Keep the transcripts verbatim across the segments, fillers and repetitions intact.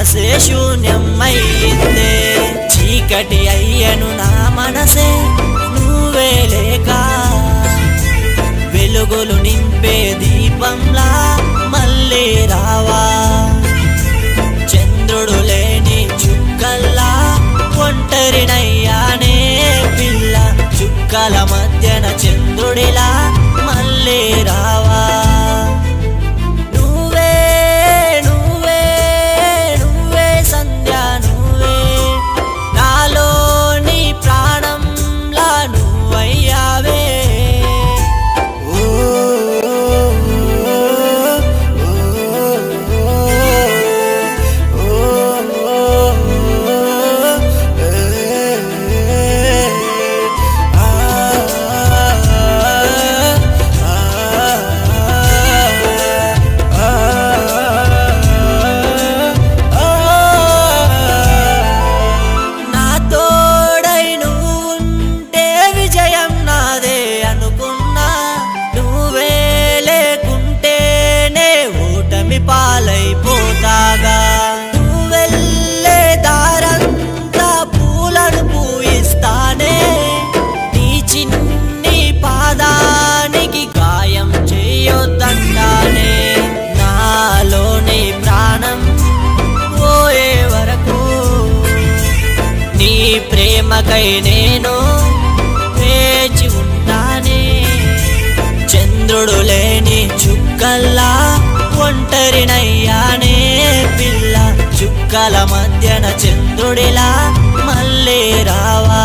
మనసే శూన్యమైందే చీకటి అయ్యను నా మనసే నువ్వే లేక వెలుగులు నింపే దీపంలా మళ్ళీ రావా చంద్రుడు లేని చుక్కల్లా ఒంటరినయ్యానే పిల్ల చుక్కల మధ్యన చంద్రుడిలా మళ్ళీ రావా నువ్వే నువ్వే నువ్వే సంధ్య నువ్వే నాలో నీ ప్రాణంలా నువ్వయ్యావే పాలైపోతాగా నువ్వెళ్ళే దారంతా పూలను పూయిస్తానే నీ చిన్ని పాదానికి గాయం చేయొద్దంటానే నాలోని ప్రాణం పోయే వరకు నీ ప్రేమకై నేను వేచి ఉంటానే చంద్రుడు లేని చుక్కల్లా ఒంటరినయ్యానే పిల్ల చుక్కల మధ్యన చంద్రుడిలా మళ్ళీ రావా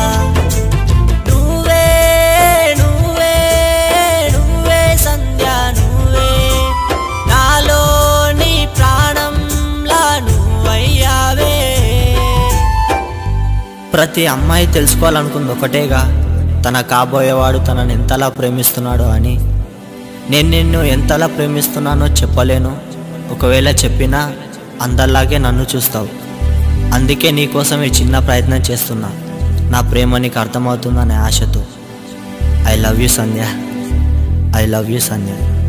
నువ్వే నువ్వే నువ్వే సంధ్య నువ్వే నాలో నీ ప్రాణంలా నువ్వయ్యావే ప్రతి అమ్మాయి తెలుసుకోవాలనుకుంది ఒకటేగా తన కాబోయేవాడు తనని ఎంతలా ప్రేమిస్తున్నాడు అని నేను నిన్ను ఎంతలా ప్రేమిస్తున్నానో చెప్పలేను ఒకవేళ చెప్పినా అందరిలాగే నన్ను చూస్తావు అందుకే నీకోసం ఈ చిన్న ప్రయత్నం చేస్తున్నా నా ప్రేమ నీకు అర్థమవుతుందనే ఆశతో I love you Sandhya I love you Sandhya